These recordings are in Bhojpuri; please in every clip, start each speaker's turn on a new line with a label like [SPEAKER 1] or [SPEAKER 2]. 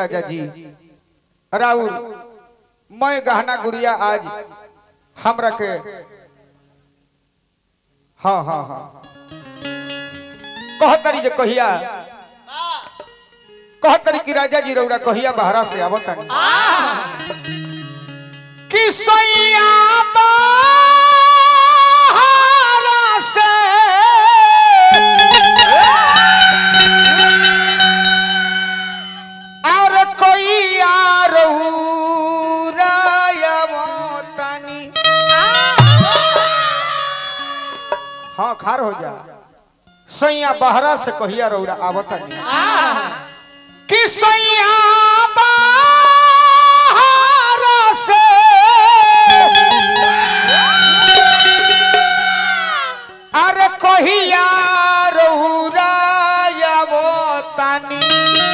[SPEAKER 1] राजा जी राउर मैं गहना गुड़िया आज हमरा के हाँ हाँ हाँ कहतरी जे कहिया कहतरी कि राजा जी रौरा कहिया बहरा से आवतनी कि सैया बहरा से और कहिया रौरा आवतनी हाँ खार हो जा सैया बहरा से कहिया रौरा आवतनी कि सैया बहरा से अरे कहिया रौरा आवतनी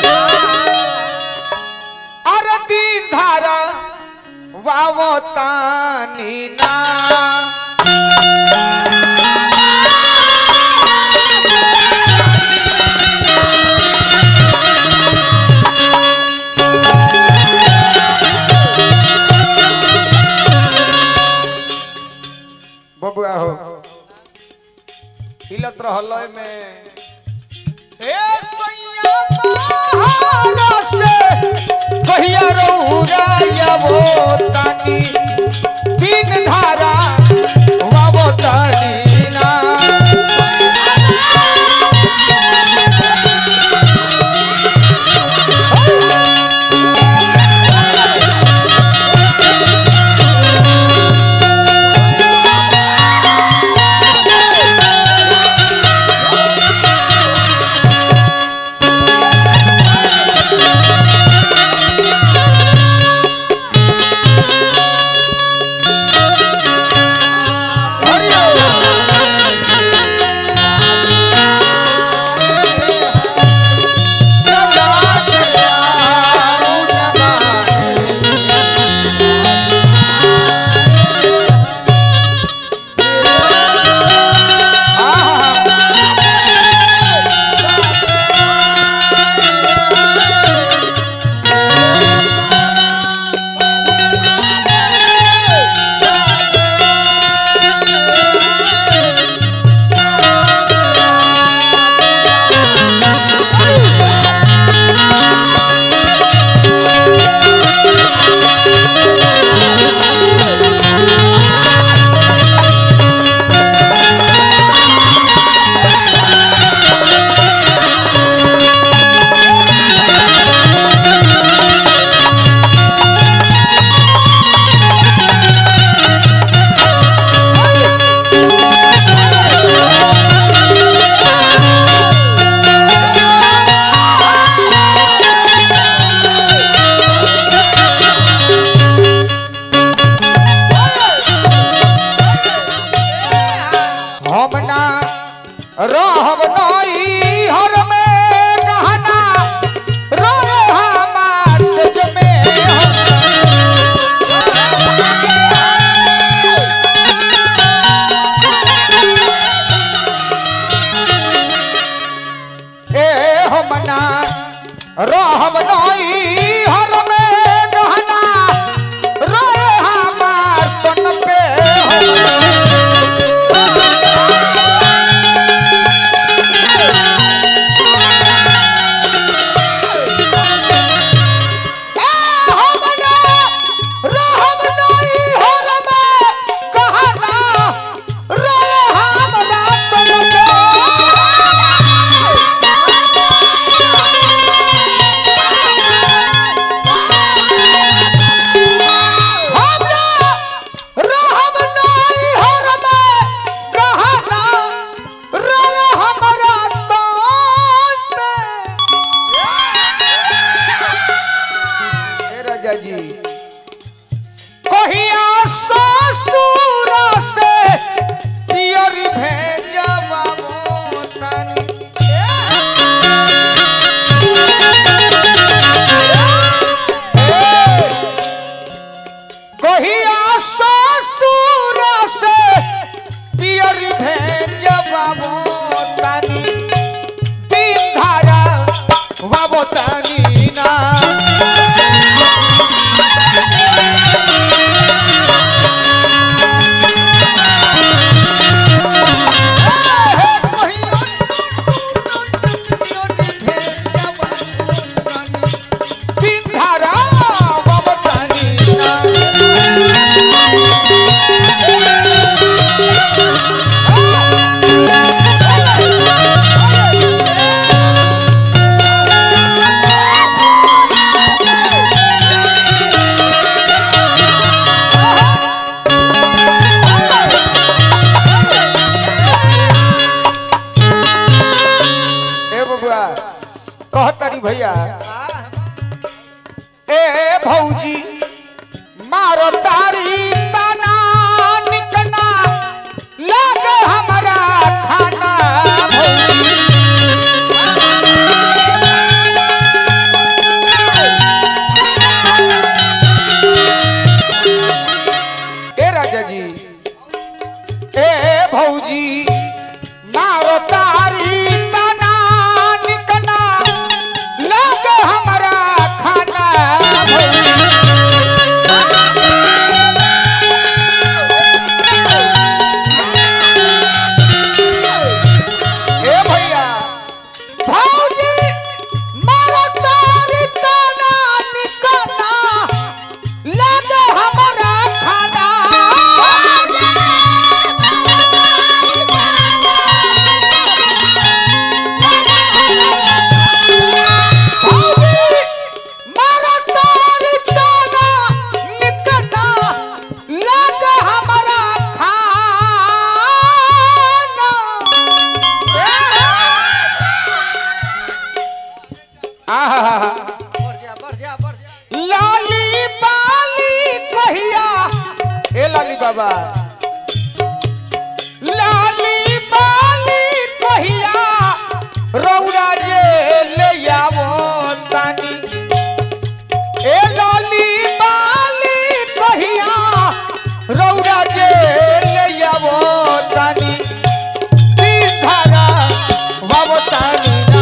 [SPEAKER 1] अरे दिन धारा वावतनी ना बबुआ हो हिलत रहल में ए सैया बहरा से कहिया रौरा आवतनी दिन धारा वावतनी ना रहब नई हर में गहना रोए हमार सज में ए हमना रहब नई हर में गहना रोए हमार तन पे कहिया ससुर से पियर भेजवा मोतनी कहिया ससुर से पियर भेजवा मोतनी दिन धारा वावतनी ना बाबा लाली बाली कहिया रौरा जे ले आवो तानी ए लाली बाली कहिया रौरा जे ले आवो तानी तीन धारा वावो तानी ना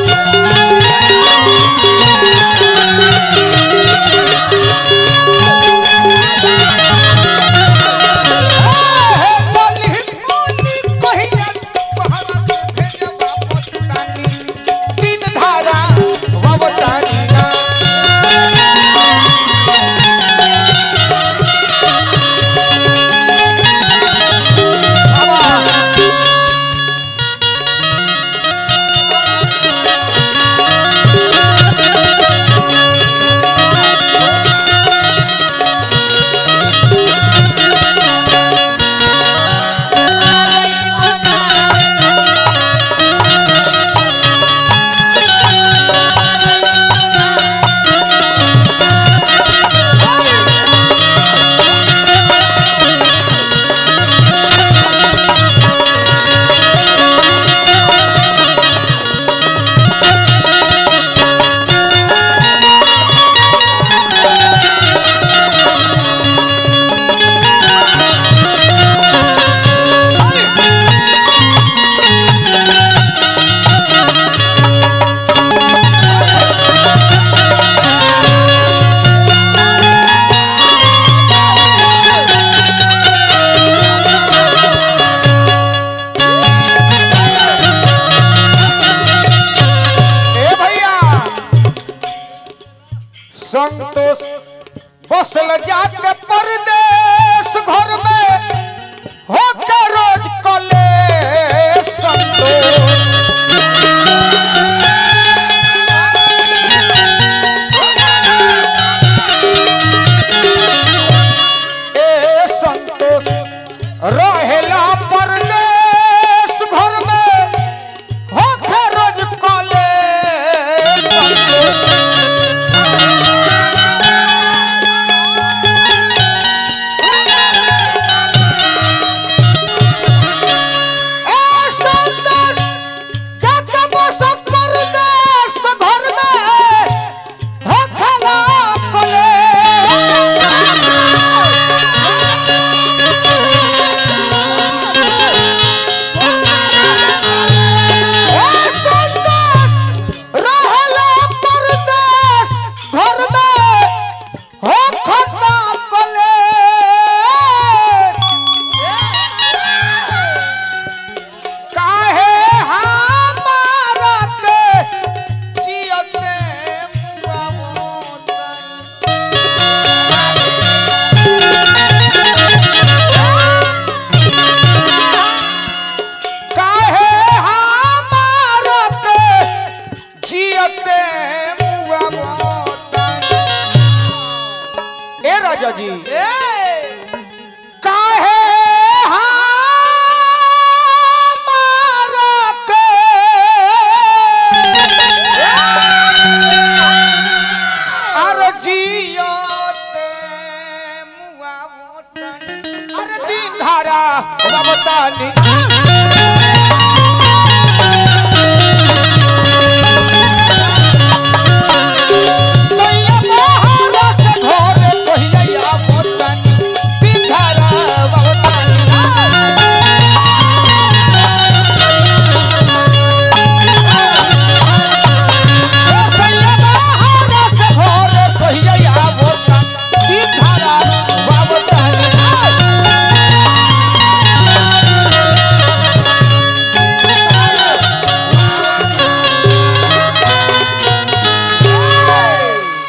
[SPEAKER 1] संतोष बसल जाके परदेश घर में होके रोज कले संतोष ए संतोष रहेला परदेश घर में होके रोज कले संतोष राजा जी काहे अरे जियोते मुआ अरे दिन धारा बतानी